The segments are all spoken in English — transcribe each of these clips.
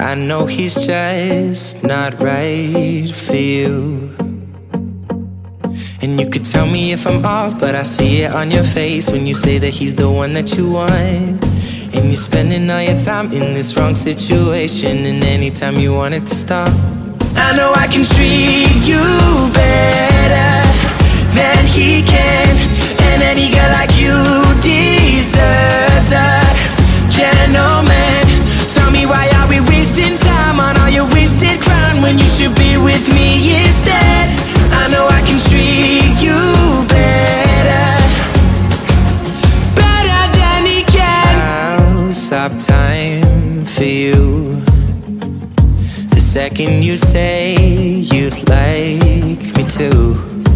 I know he's just not right for you. And you could tell me if I'm off, but I see it on your face when you say that he's the one that you want. And you're spending all your time in this wrong situation, and anytime you want it to stop. I know I can treat you better than he can, and any girl like you deserves a gentleman. Tell me, why are we wasting time on all your wasted crown when you should be with me instead? I know I can treat you better, better than he can. I'll stop time for you the second you say you'd like me to.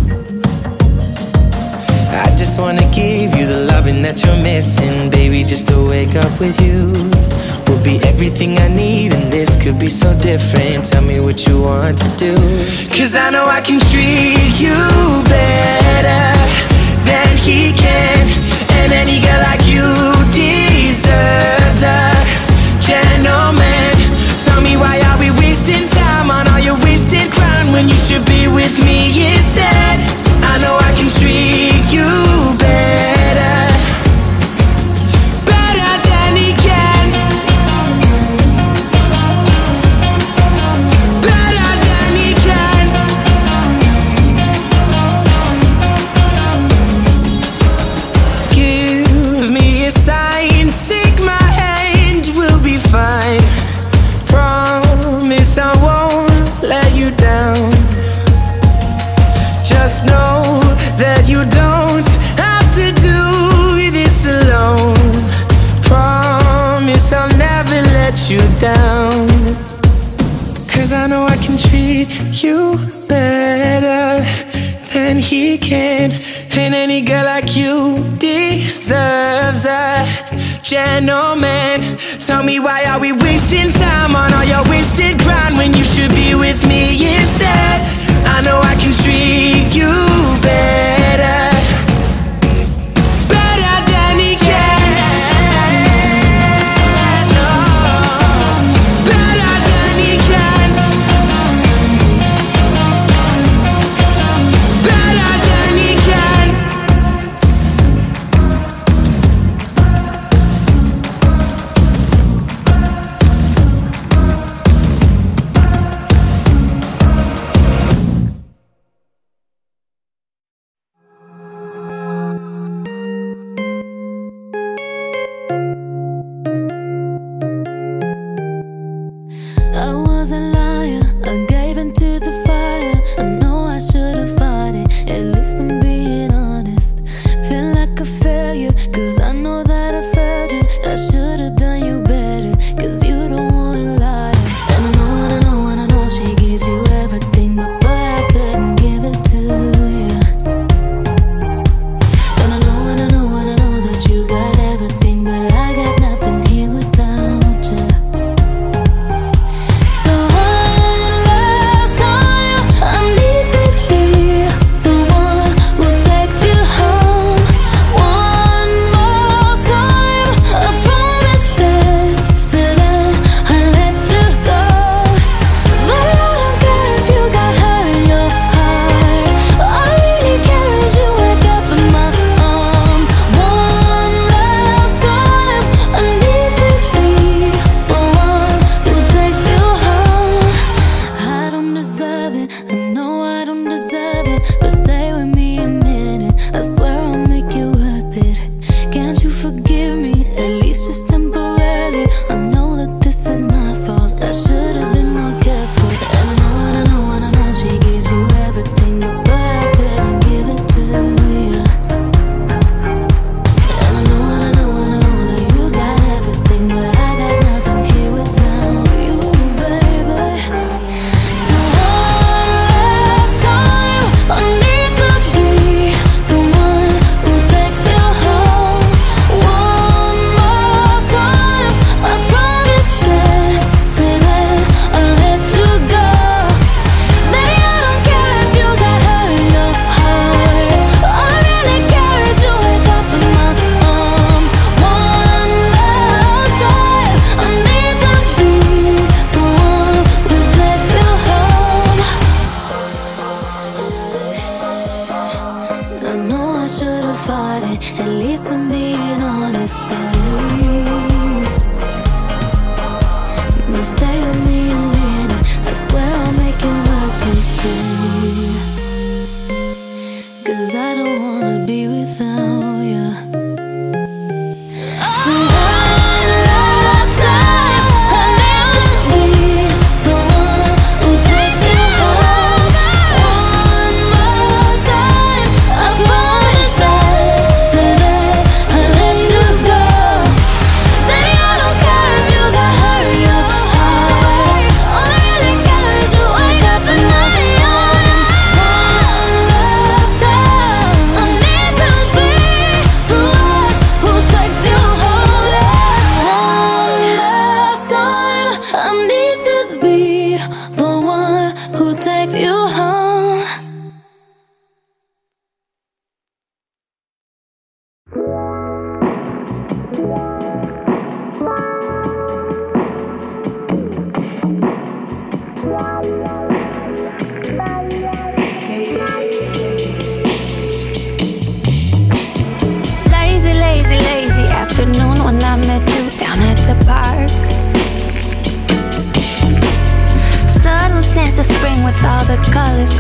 I just wanna give you the loving that you're missing, baby. Just to wake up with you will be everything I need, and this could be so different. Tell me what you want to do, 'cause I know I can treat you better than he can, and any girl like you deserves a gentleman. Tell me, why are we wasting time on all your wasted crown when you should be with me instead? I know I can treat you better, better than he can, better than he can. Give me a sign, take my hand, we'll be fine. Promise I won't let you down. Just know that you don't have to do this alone. Promise I'll never let you down, 'cause I know I can treat you better than he can, and any girl like you deserves a gentleman. Tell me, why are we wasting time on all your wasted grind when you should be with me instead? I know I can treat you better, better than he can. Oh, better than he can, better than he can.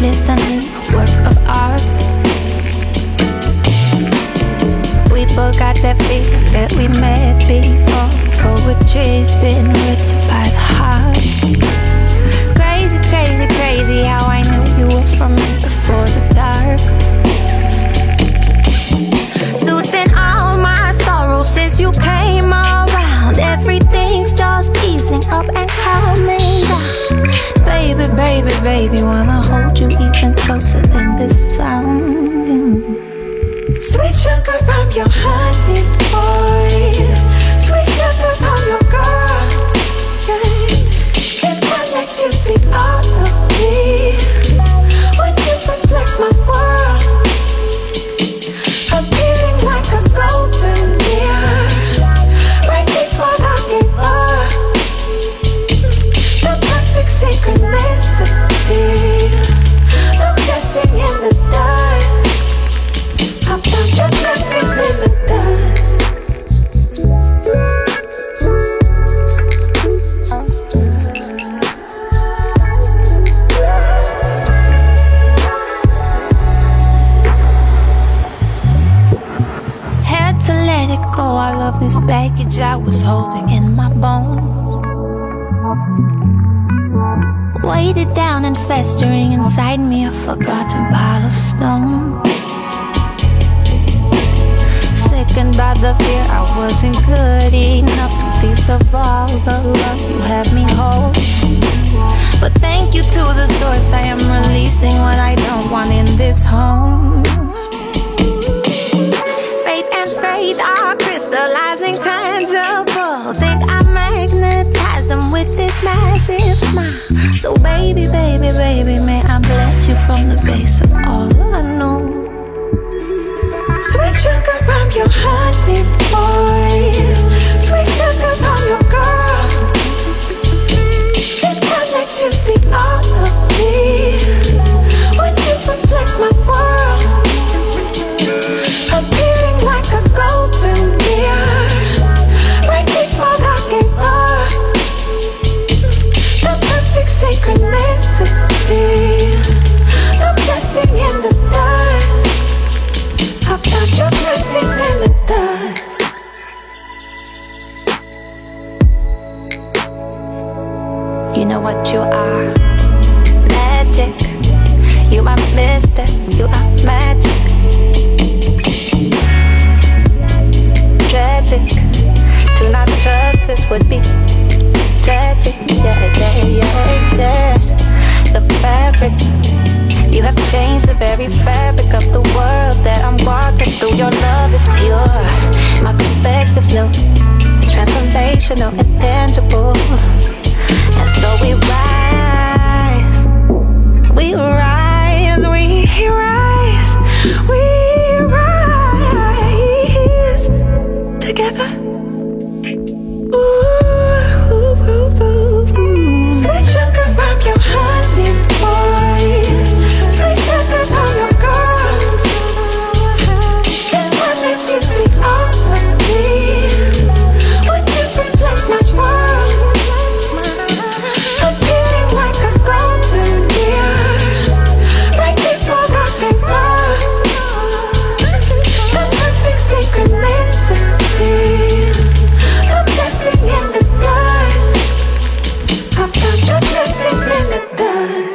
listening, work of art. We both got that feeling that we met before. Poetry's been written by the heart. Crazy, crazy, crazy how I knew you were from me before the dark. Soothing all my sorrows since you came around. Everything's just easing up and calming down. Baby, baby, baby, wanna hold you even closer than this sound. Sweet sugar, I'm your honey boy. Sweet sugar, I'm your girl. Yeah. If I let you see all of me, would you reflect my world? Appearing like a golden mirror, right before I gave up. The perfect synchronicity, the blessing in the dust. I found your blessings in the dust. Had to let it go, all of this baggage I was holding in my bones. Weighted down and festering inside me, a forgotten pile of stone. Sickened by the fear I wasn't good enough to deserve all the love you had me hold. But thank you to the source, I am releasing what I don't want in this home. Fate and fate are crystallizing tangible. Think I magnetize them with this massive smile. So baby, baby, baby, may I bless you from the base of all I know. Sweet sugar, I'm your honey boy. Sweet sugar, I'm your girl. If I let you see all of me, would you reflect my world? Appearing like a golden mirror, right before I gave up. The perfect synchronicity, the blessing in the dust. I found your blessings in the dust. You know what you are? Magic. You are mister, you are magic. Tragic. To not trust this would be tragic. Yeah, yeah, yeah, yeah. The fabric. You have changed the very fabric of the world that I'm walking through. Your love is pure, my perspective's new. It's transformational and tangible. And so we rise, we rise, we rise, we rise together. Ooh, ooh, ooh, ooh. Sweet sugar, I'm your honey boy. Sweet sugar, I'm your girl. If I let you see all of me, would you reflect my world? Appearing like a golden mirror, right before I gave up. The perfect synchronicity, the blessing in the dust. I found your blessings in the dust.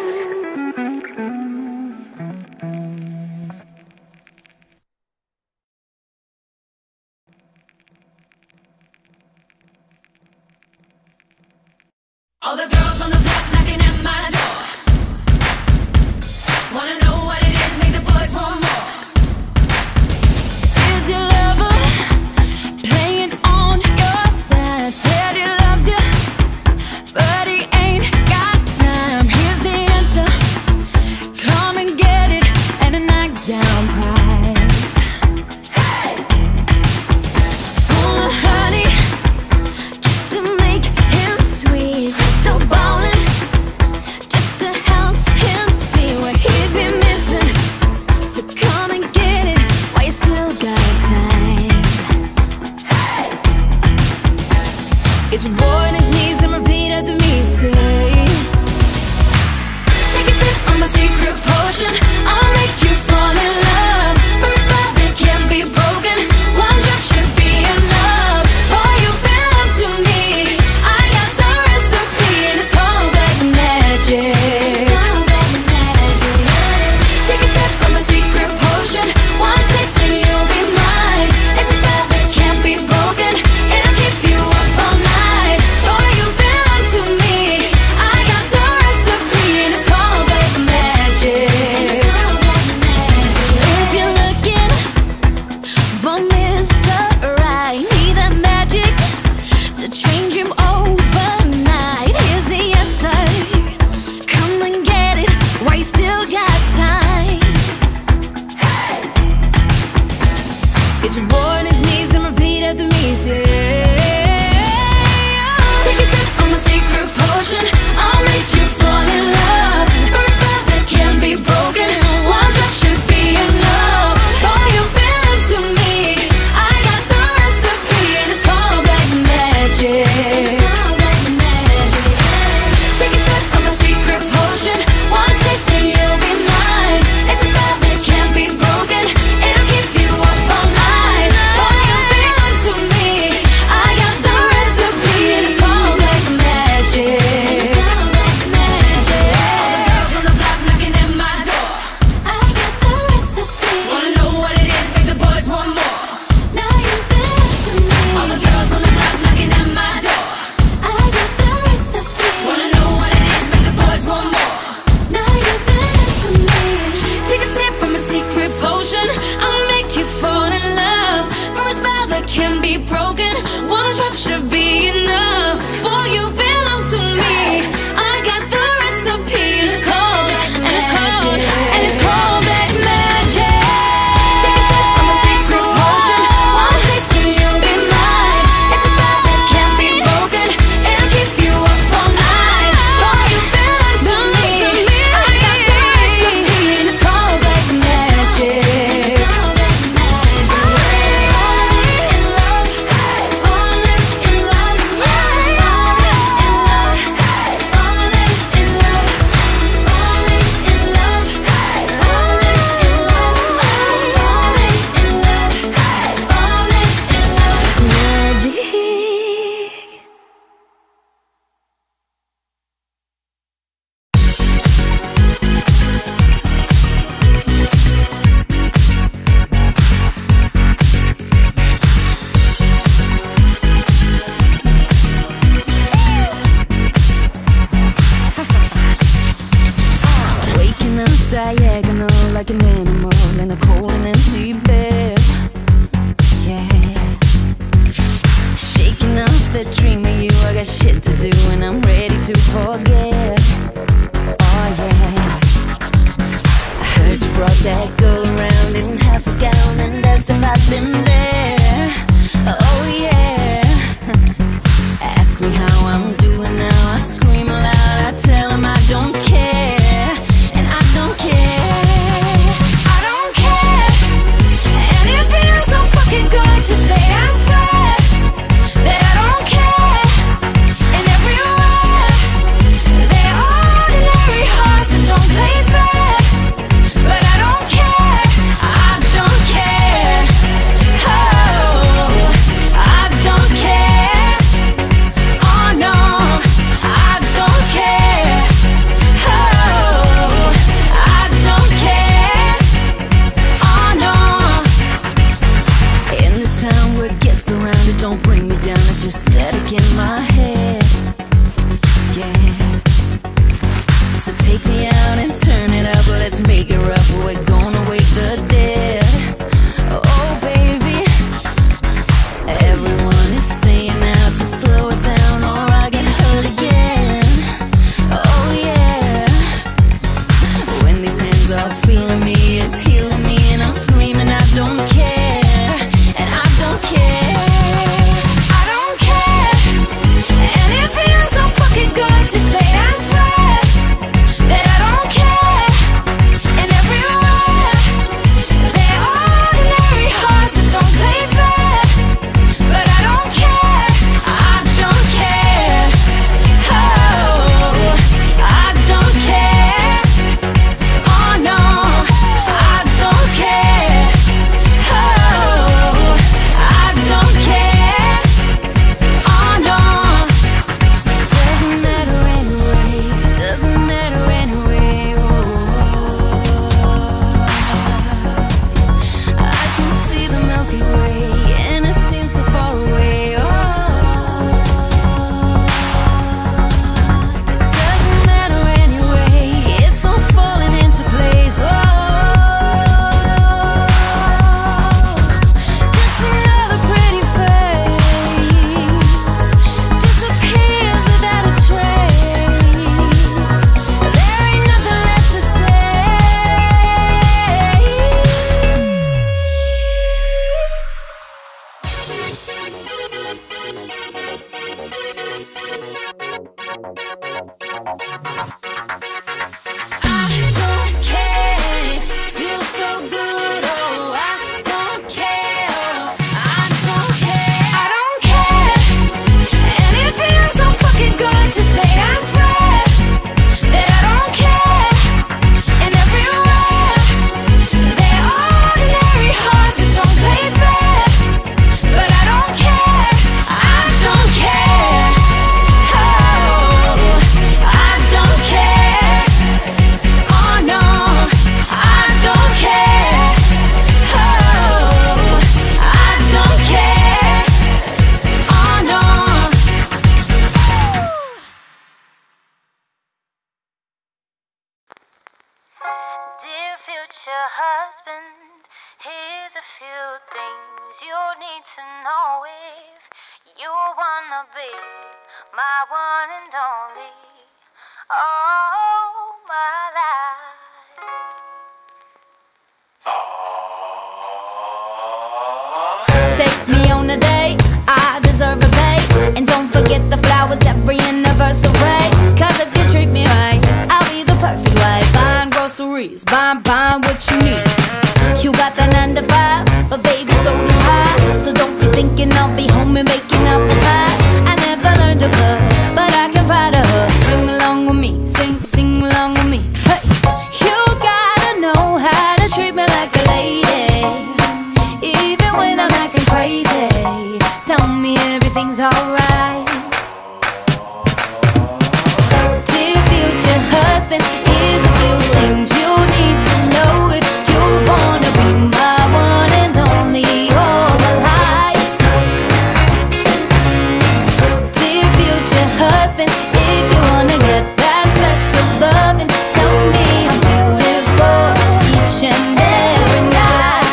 All the girls on the block knocking at my door. Wanna know what it is, make the boys want more. Is your lover playing on your side? Said he loves you, but he ain't got time. Here's the answer, come and get it, and a knockdown prize. Hey! Full of honey, just to make him sweet. So ballin', just to help him see what he's been missing. So come and get it while you still got time. Hey! Get your boy on his knees and repeat after me, say, take a sip on my secret potion. potion. I'll make you fall in love. For a spell that can't be broken, one drop should be enough. Boy, you belong to me. I got the recipe, and it's called black magic. Take a sip from the secret potion. One taste and you'll be mine. It's a spell that can't be broken. It'll keep you up all night. Boy, you belong to me. I got the recipe, and it's called black magic. If you're looking for Mr. Right, need that magic to change him overnight. Here's the answer. Come and get it while you still got time. Get your boy on his knees and repeat after me. Say, take a sip from my secret potion. I'll make you fall in love. For a spell that can't be broken, one drop should be enough. Boy, you belong to me. I got the recipe, and it's called black magic. Take a sip from my secret potion. One taste and you'll be mine. It's a spell that can't be broken. It'll keep you up all night. Boy, you belong to me. I got the recipe, and it's called black magic. All the girls on the block knocking at my door. I got the recipe. Wanna know what it is? Make the boys want more. Now you belong to me. All the girls on the block knocking at my door. I got the recipe. Wanna know what it is? Make the boys want more. Now you belong to me. Take a sip from a secret potion. I'll make you fall in love. For a spell that can be broken, one drop should be enough. Boy, you belong to me. I got the recipe, and it's called black magic. Take a sip from a secret potion. One taste and you'll be mine. It's a spell that can't be broken. It'll keep you up all night. Boy, you belong to me. I got the recipe, and it's called black magic. Waking up diagonal like an animal in a cold and empty bed. Yeah. Shaking off that dream of you. I got shit to do and I'm ready to forget. Oh yeah. I heard you brought that girl around in half a gown and asked if I've been there. Oh yeah. Ask me how I'm doing now. I scream aloud. I tell him I don't care. And I don't care. I don't care. And it feels so fucking good to say I swear that I don't care. And everywhere there are ordinary hearts that don't play fair. But I don't care. I don't care. Oh. future husband, here's a few things you need to know if you wanna be my one and only, all my life. Take me on a date, I deserve a bait. And don't forget the flowers every anniversary. Cause if you treat me right, I'll be the perfect wife. Buying groceries, buying what you need. You got that 9 to 5, but baby so do I. So don't be thinking I'll be home and making up the pies. I never learned to cook, but I can pry to her. Sing along with me, sing along with me. Hey, you gotta know how to treat me like a lady, even when I'm acting crazy. Tell me everything's alright. Dear future husband, here's a few things you need to know if you wanna be my one and only, all my life. Dear future husband, if you wanna get that special loving, tell me I'm beautiful each and every night.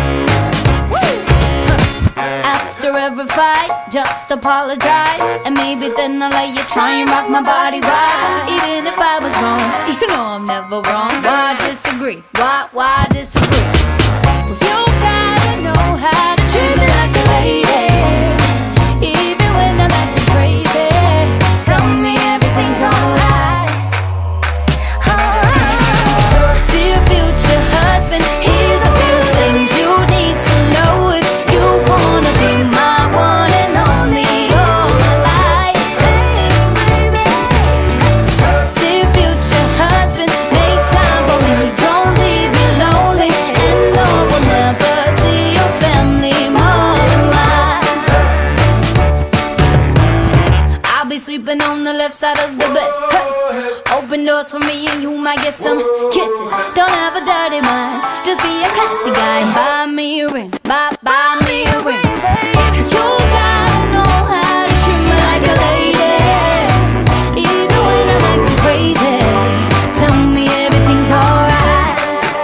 After every fight, just apologize, and maybe then I'll let you try and rock my body right. Even if I was wrong, you know I'm never wrong. Why disagree? Why disagree? Well, you gotta know how to treat me like a lady, even when I'm acting crazy. Tell me everything's alright. Dear future husband, here's a few things you need to know if you wanna be my one and only, all my life. Dear future husband, make time for me, don't leave me lonely, and no, we'll never see your family more than mine. I'll be sleeping on the left side of the bed. Hey. Open doors for me and you might get some kisses. Don't have a dirty mind, just be a classy guy. Buy me a ring, buy me a ring. You gotta know how to treat me like a lady, even when I'm acting crazy. Tell me everything's alright.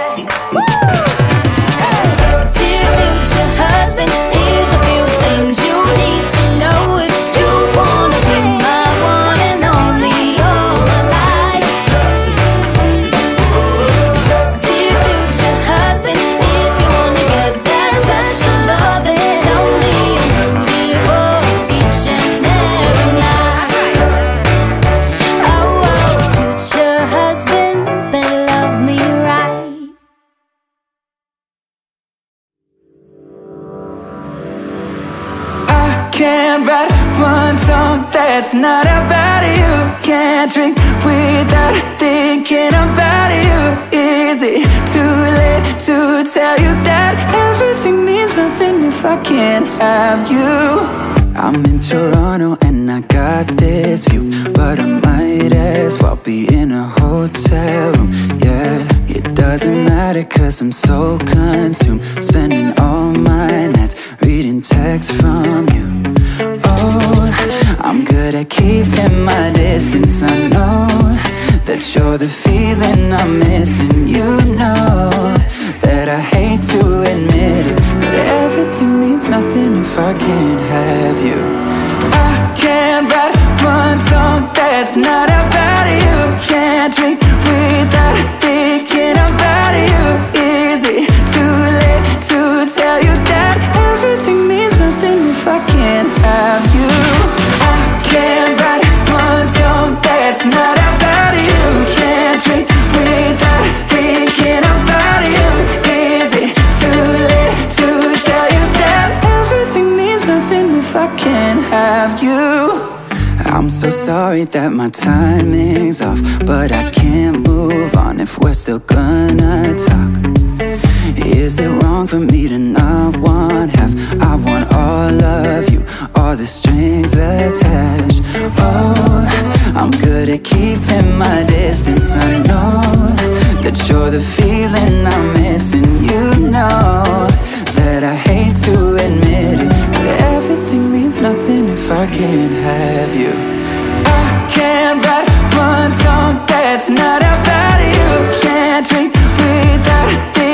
Dear future husband, here's a few things you need to know if you wanna be my one and only, all my life. Dear future husband, if you wanna get that special loving, tell me I'm beautiful each and every night. Oh, future husband, better love me right. I can't write one song that's not about you. Can't drink without thinking about you. Is it too late to tell you that everything means nothing if I can't have you? I'm in Toronto and I got this view, but I might as well be in a hotel room. Yeah, it doesn't matter cause I'm so consumed, spending all my nights reading texts from you. Oh, I'm good at keeping my distance. I know that you're the feeling I'm missing. You know that I hate to admit it, but everything means nothing if I can't have you. I can't write one song that's not about you. Can't drink without thinking about you. Is it too late to tell you that everything means nothing if I can't have you? I can't write one song that's not about you. Can't drink without thinking about you. Is it too late to tell you that everything means nothing if I can't have you? I'm so sorry that my timing's off, but I can't move on if we're still gonna talk. Is it wrong for me to not want half? I want all of you, all the strings attached. Oh, I'm good at keeping my distance. I know that you're the feeling I'm missing. You know that I hate to admit it, but everything means nothing if I can't have you. I can't write one song that's not about you. Can't drink without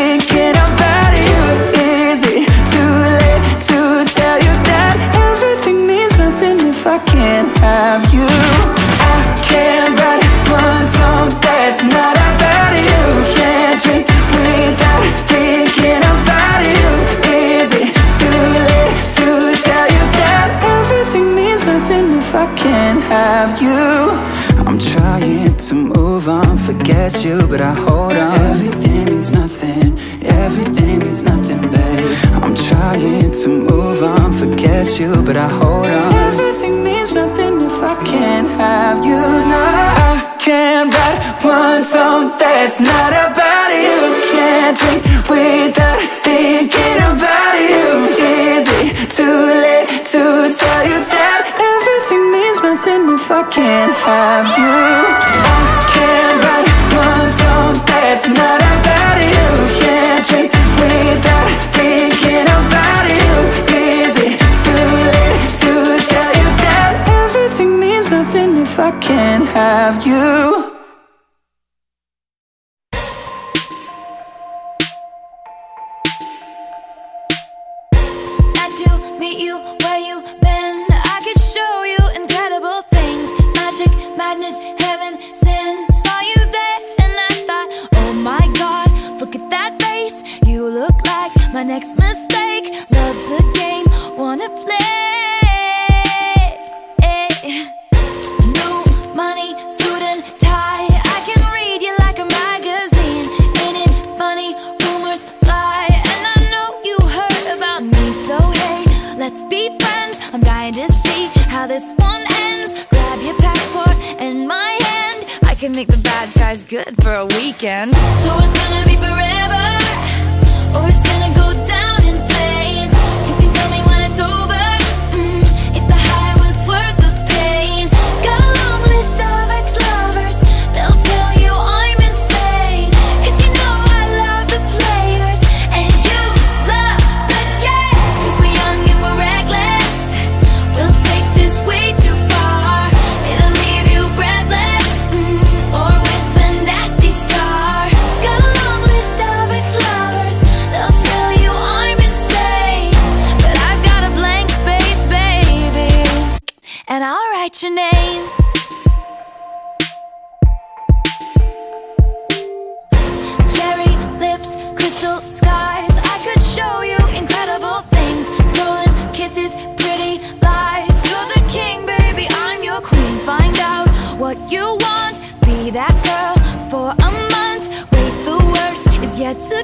can't have you. I'm trying to move on, forget you, but I hold on. Everything means nothing, everything means nothing, babe. I'm trying to move on, forget you, but I hold on. Everything means nothing if I can't have you. No, I can't write one song that's not about you. Can't drink without thinking about you. Is it too late to tell you that everything means nothing if I can't have you? I can't write one song that's not about you. Can't drink without thinking about you. Is it too late to tell you that everything means nothing if I can't have you? Nice to meet you, where you been? I could show you incredible things. Magic, madness, heaven, sin. Saw you there and I thought, oh my God, look at that face. You look like my next mistake. Love's a game, wanna play. New money, suit and tie. I can read you like a magazine. Ain't it funny? Rumors fly, and I know you heard about me. So hey, let's be friends. I'm dying to see how this one ends. Grab your passport and my hand. I can make the bad guys good for a weekend. So it's gonna be forever, or it's gonna go down in flames. You can tell me when it's over, if the high was worth the pain. Got a long list of ex-lovers, they'll tell you I'm insane. Cause you know I love the players, and you love the game. Cause we're young and we're reckless, we'll take this way too far. It'll leave you breathless, or with a nasty scar. Got a long list of ex-lovers, they'll tell you I'm insane. But I got a blank space, baby, and I'll write your name. Cherry lips, crystal skies. I could show you incredible things. Stolen kisses, pretty lies. You're the king, baby, I'm your queen. Find out what you want, be that girl for a month. Wait, the worst is yet to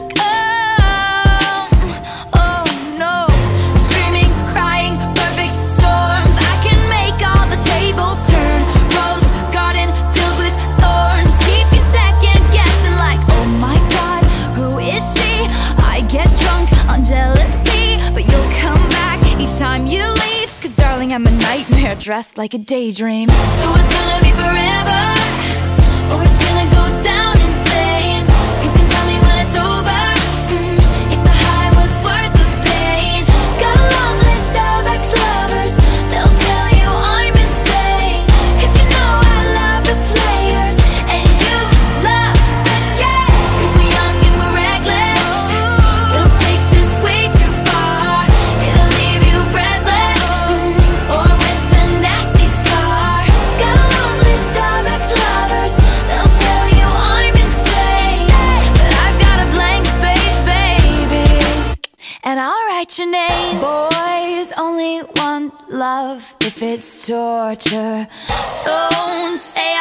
come. Oh no, screaming, crying, perfect storms. I can make all the tables turn. Rose garden filled with thorns. Keep you second guessing like, oh my God, who is she? I get drunk on jealousy, but you'll come back each time you leave. Cause darling, I'm a nightmare dressed like a daydream. So it's gonna be forever, or it's gonna go down in flames. You can tell me when it's over, if the high was worth the pain. Got a long list of ex-lovers, they'll tell you I'm insane. Cause you know I love the players, and you love the game. Cause we're young and we're reckless, we'll take this way too far. It'll leave you breathless, or with a nasty scar. Got a long list of ex-lovers, they'll tell you I'm insane. But I got a blank space, baby, and I'll write your name. Boys only want love if it's torture. Don't say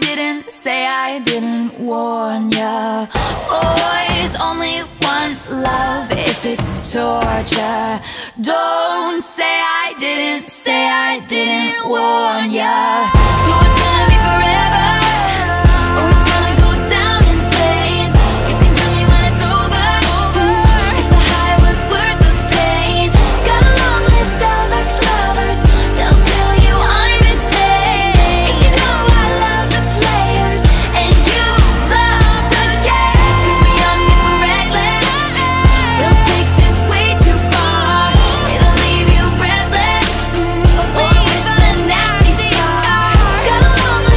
I didn't warn ya. Boys only want love if it's torture. Don't say I didn't warn ya. So it's gonna be forever, or it's gonna go down in flames. You can tell me when it's over, if the high was worth the pain. Got a long list of ex-lovers, they'll tell you I'm insane. Cause you know I love the players, and you love the game. Cause we're young and we're reckless, we'll take this way too far. It'll leave you breathless, or with a nasty scar. Got a long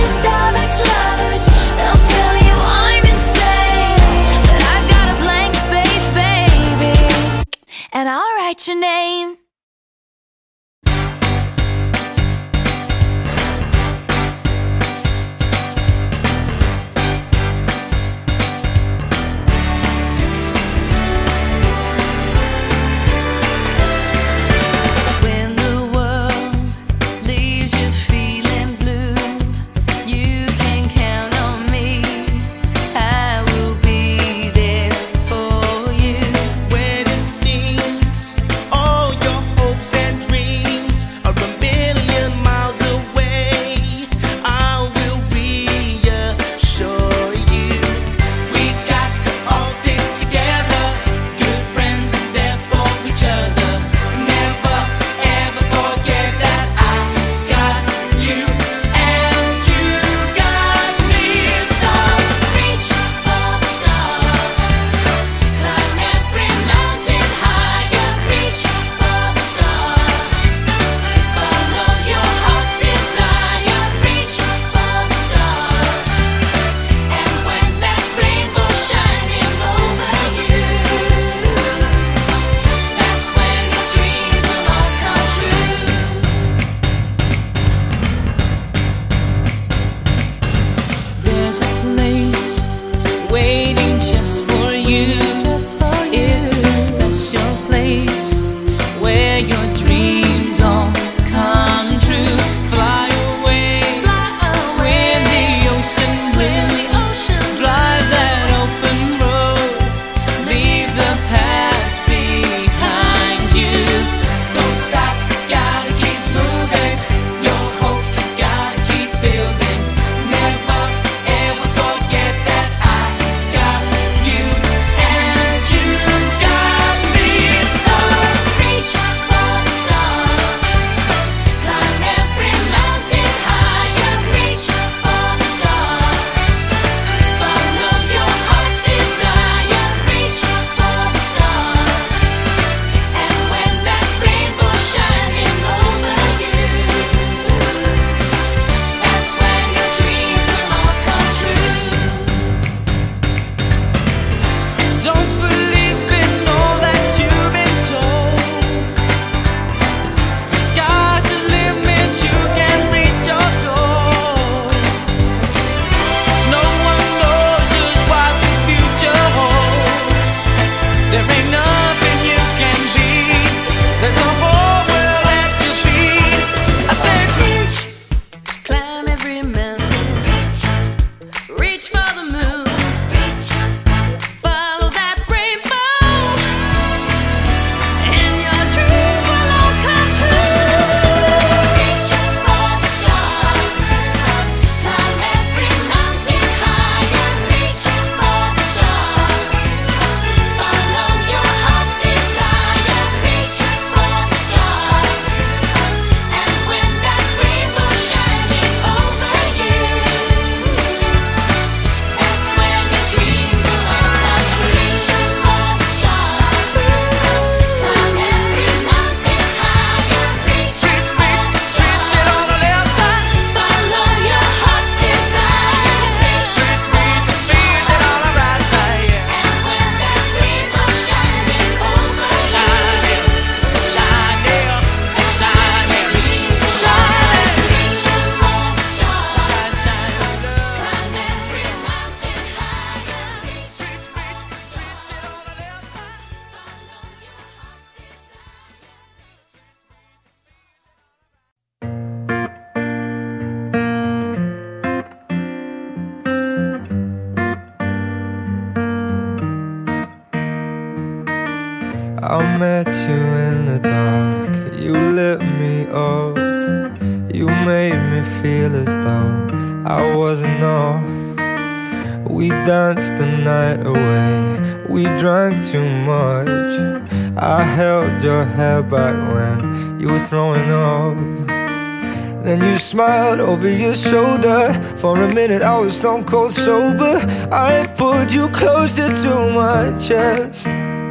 I met you in the dark, you lit me up. You made me feel as though I wasn't enough. We danced the night away, we drank too much. I held your hair back when you were throwing up. Then you smiled over your shoulder. For a minute I was stone cold sober. I pulled you closer to my chest,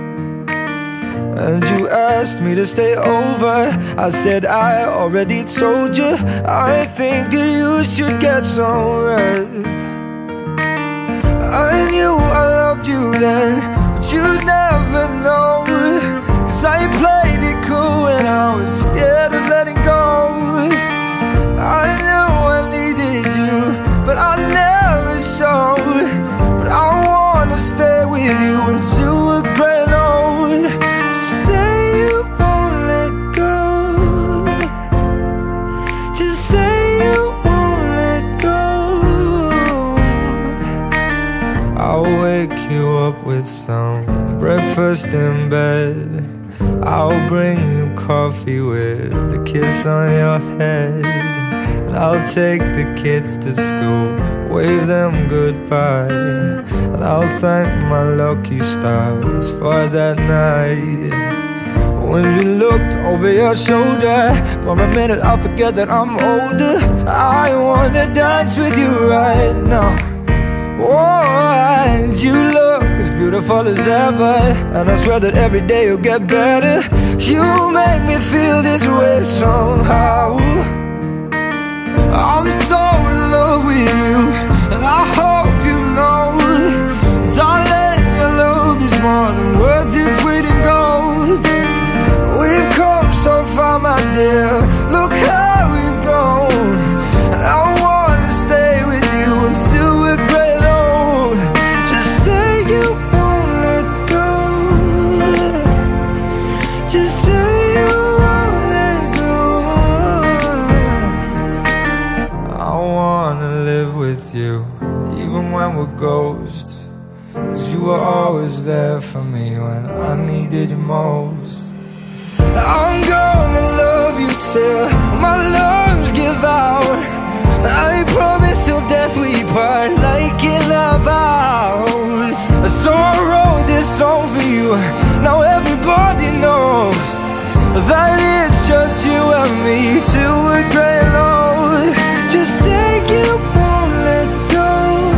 and you asked me to stay over. I said I already told you, I think that you should get some rest. I knew I loved you then, but you'd never know. 'Cause I played it cool and I was scared of letting go. I knew I needed you, but I never showed. But I wanna stay with you until we're gray and old. Just say you won't let go. Just say you won't let go. I'll wake you up with some breakfast in bed. I'll bring you coffee with a kiss on your head. And I'll take the kids to school, wave them goodbye. And I'll thank my lucky stars for that night. When you looked over your shoulder, for a minute I forget that I'm older. I wanna dance with you right now. Oh, and you look as beautiful as ever, and I swear that every day you'll get better. You make me feel this way somehow. I'm so in love with you, and I hope you know, darling, your love is more than worth its weight in gold. We've come so far, my dear, look how we've grown. And I wanna stay with you until we're gray and old. Just say you won't let go. Just say you won't let go. I wanna live with you, even when we're ghosts. 'Cause you were always there for me when I needed you most. I'm gonna love you till my lungs give out. I promise till death we part, like in our vows. So I wrote this song for you, now everybody knows that it's just you and me till we're gray and old. Just say you won't let go.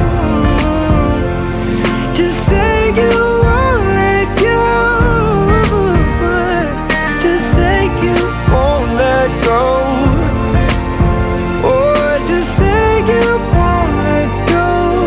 Just say you won't let go. Just say you won't let go. Oh, just say you won't let go.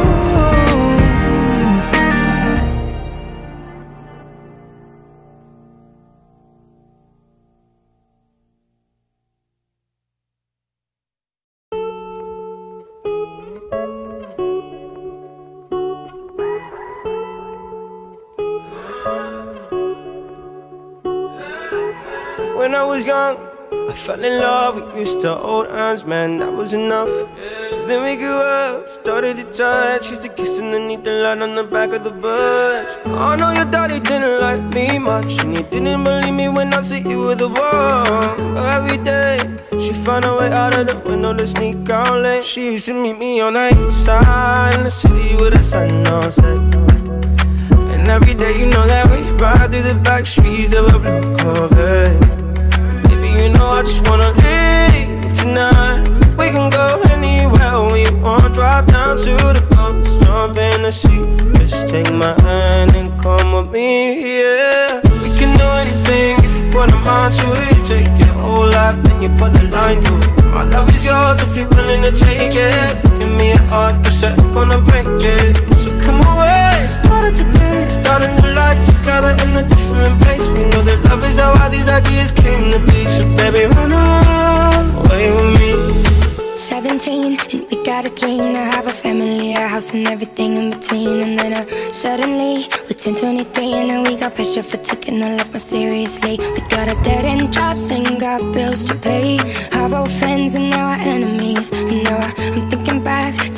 When I was young, I fell in love, we used to hold hands, man, that was enough. Then we grew up, started to touch, used to kiss underneath the light on the back of the bus. I know your daddy didn't like me much, and he didn't believe me when I said you were the one. Every day, she found a way out of the window to sneak out late. She used to meet me on the east side in the city with the sun on set. And every day, you know that we ride through the back streets of a blue Corvette. You know I just wanna leave tonight. We can go anywhere we want. Drive down to the coast, jump in the sea. Just take my hand and come with me, yeah. We can do anything if you put a mind to it. You take your whole life, then you put a line through it. My love is yours if you're willing to take it. Give me a heart, you said I'm gonna break it. So come away, started today, start a new life together in a different place. We know that love is how all these ideas came to be. So baby, run away with me. 17 and we got a dream to have a family, a house and everything in between. And then suddenly we're 10, 23 and now we got pressure for taking our life more seriously. We got a dead end jobs and got bills to pay. Our old friends and now our enemies. And now I'm thinking back to when I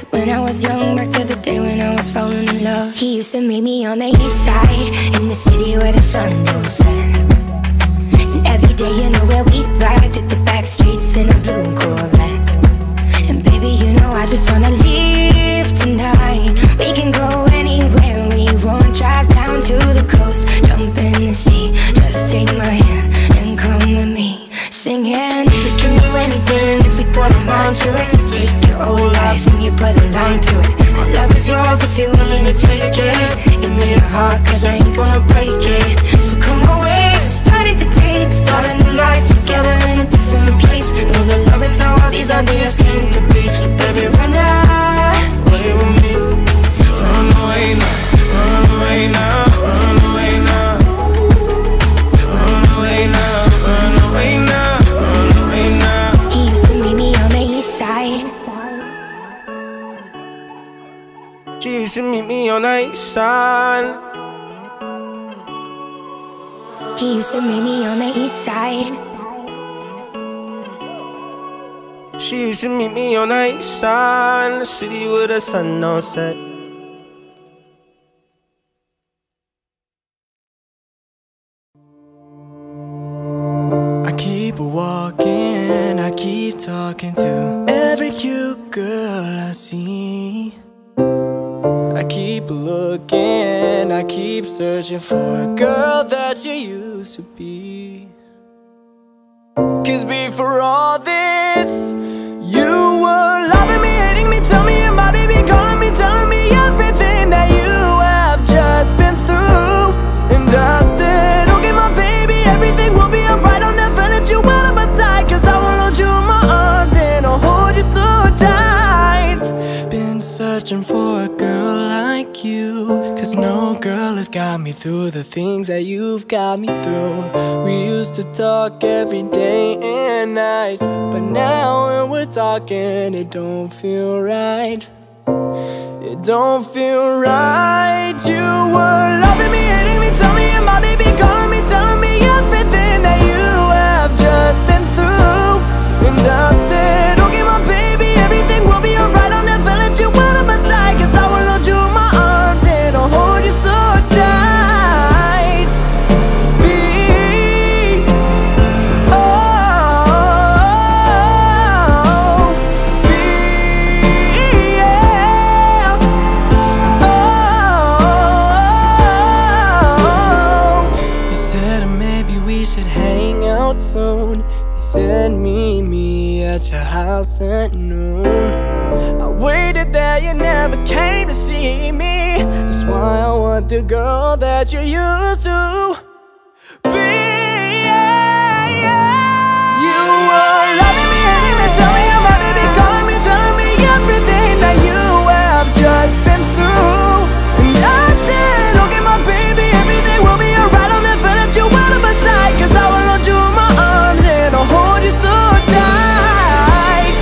was young, back to the day when I was falling in love. He used to meet me on the east side, in the city where the sun don't set. And every day, you know where we'd ride through the back streets in a blue Corvette. And baby, you know I just wanna leave tonight. We can go anywhere we want, drive down to the coast, jump in the sea. Just take my hand and come with me, singing. We can do anything if we put our mind to it. Take your whole life and you put a line through it. My love is yours if you're willing to take it. Give me your heart, cause I ain't gonna break it. So come away, starting to taste, start a new life together in a different place. Know that love is how all these ideas came to be. So baby, run away with me. Run away now, run away now, run away now. Run away now, run away now, run away now. He used to meet me on the east side. She used to meet me on the east side. He used to meet me on the east side. She used to meet me on the east side, the city where the sun don't set. I keep walking, I keep talking to every cute girl I see. I keep looking, I keep searching for a girl that you used to be. 'Cause before all this, you were loving me, hating me, telling me you're my baby, calling me, telling me everything that you have just been through. And I said, okay my baby, everything will be alright. I'll never let you out of my sight, 'cause I will hold you in my arms and I'll hold you so tight. Been searching for a girl like you, 'cause no girl has got me through the things that you've got me through. We used to talk every day and night, but now when we're talking, it don't feel right. It don't feel right. You were loving me, hating me, telling me you're my baby, calling me, telling me everything that you have just been through. And I said, okay my baby, everything will be alright. I'll never let you out of my sight, 'cause I will hold you in my arms and I'll hold you so tight. Soon. You said meet me at your house at noon. I waited there, you never came to see me. That's why I want the girl that you used to be. You were loving me, hating me, telling me you're my baby, calling me, telling me everything that you have just been through. And I said, okay my baby, everything will be alright. I'll never let you out of my sight, 'cause I will hold you in my arms and I'll hold you so tight.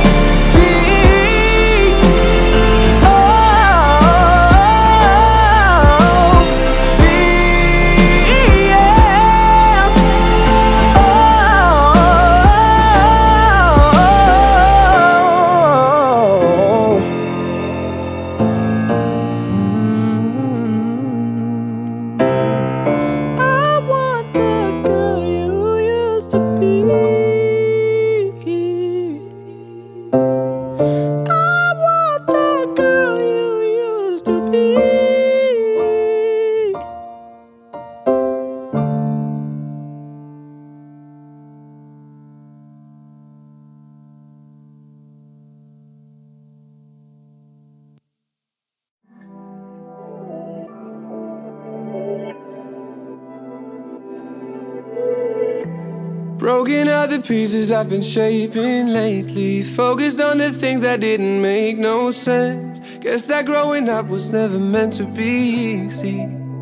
Broken out the pieces I've been shaping lately, focused on the things that didn't make no sense. Guess that growing up was never meant to be easy.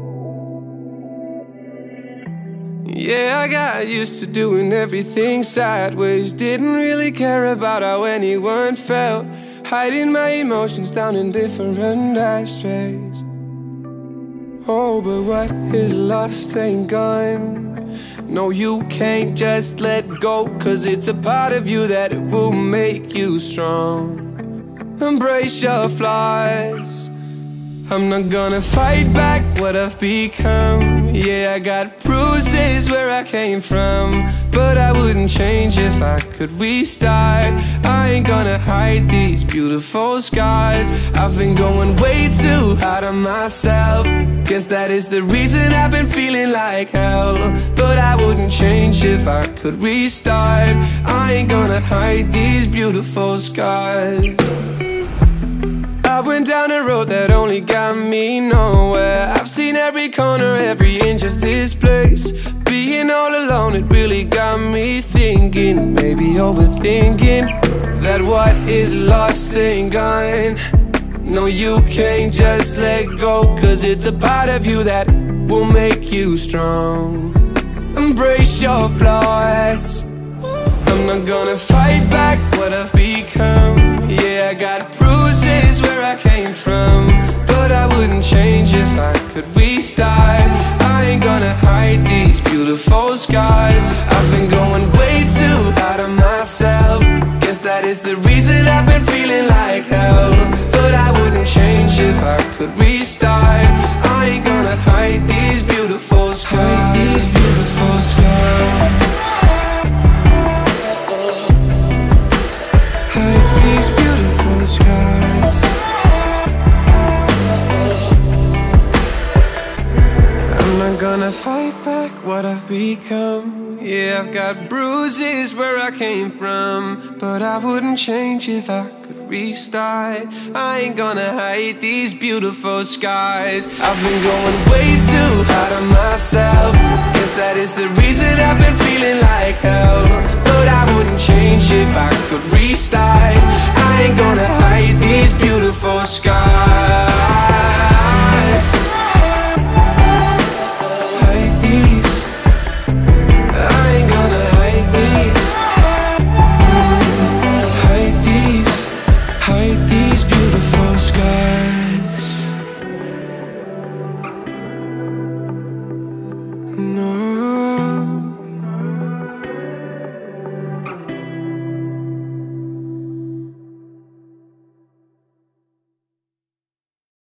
Yeah, I got used to doing everything sideways, didn't really care about how anyone felt, hiding my emotions down in different ashtrays. Oh, but what is lost ain't gone. No, you can't just let go, 'cause it's a part of you that it will make you strong. embrace your flaws. I'm not gonna fight back what I've become. Yeah, I got bruises where I came from, but I wouldn't change if I could restart. I ain't gonna hide these beautiful scars. I've been going way too hard on myself. Guess that is the reason I've been feeling like hell. But I wouldn't change if I could restart. I ain't gonna hide these beautiful scars. I went down a road that only got me nowhere. I've seen every corner, every inch of this place. Being all alone, it really got me thinking, maybe overthinking, that what is lost ain't gone. No, you can't just let go, 'cause it's a part of you that will make you strong. Embrace your flaws. I'm not gonna fight back what I've become. Yeah, I got bruises where I came from, but I wouldn't change if I could restart. I ain't gonna hide these beautiful scars. I've been going way too hard on myself. Guess that is the reason I've been feeling like hell. But I wouldn't change if I could restart. I ain't gonna hide these beautiful scars. Hide these beautiful scars. These beautiful skies. I'm not gonna fight back what I've become. Yeah, I've got bruises where I came from, but I wouldn't change if I could restart. I ain't gonna hide these beautiful skies. I've been going way too hard on myself. Guess that is the reason I've been feeling like hell. But I wouldn't change if I could restart. I ain't gonna hide these beautiful scars. Hide these. I ain't gonna hide these. Hide these. Hide these beautiful scars. No.